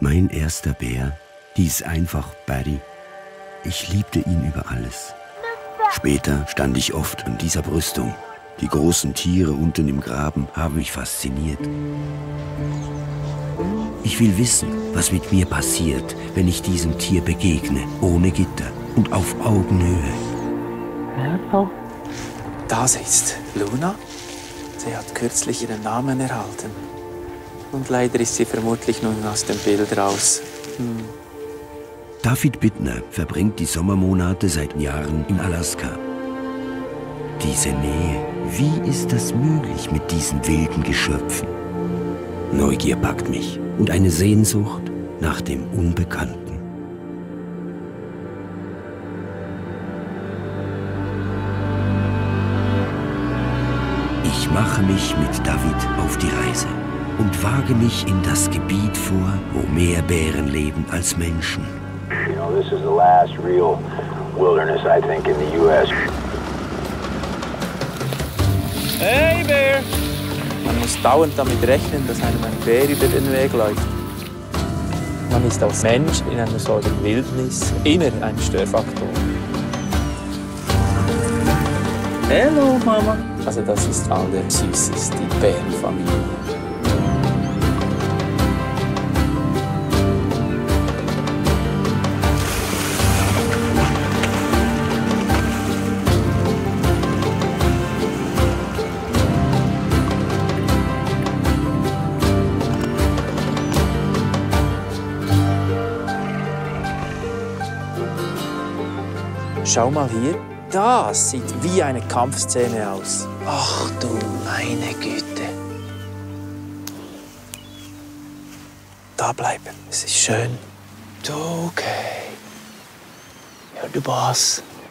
Mein erster Bär hieß einfach Barry. Ich liebte ihn über alles. Später stand ich oft an dieser Brüstung. Die großen Tiere unten im Graben haben mich fasziniert. Ich will wissen, was mit mir passiert, wenn ich diesem Tier begegne, ohne Gitter und auf Augenhöhe. Das ist Luna. Sie hat kürzlich ihren Namen erhalten. Und leider ist sie vermutlich nun aus dem Bild raus. David Bittner verbringt die Sommermonate seit Jahren in Alaska. Diese Nähe, wie ist das möglich mit diesen wilden Geschöpfen? Neugier packt mich und eine Sehnsucht nach dem Unbekannten. Ich mache mich mit David auf die Reise und wage mich in das Gebiet vor, wo mehr Bären leben als Menschen. You know, this is the last real wilderness, I think, in the U.S. Hey, Bär! Man muss dauernd damit rechnen, dass einem ein Bär über den Weg läuft. Man ist als Mensch in einer solchen Wildnis immer ein Störfaktor. Hallo, Mama! Also das ist allersüßes, die Bärenfamilie. Schau mal hier, das sieht wie eine Kampfszene aus. Ach du meine Güte. Da bleiben, es ist schön. Okay. Ja, du Boss.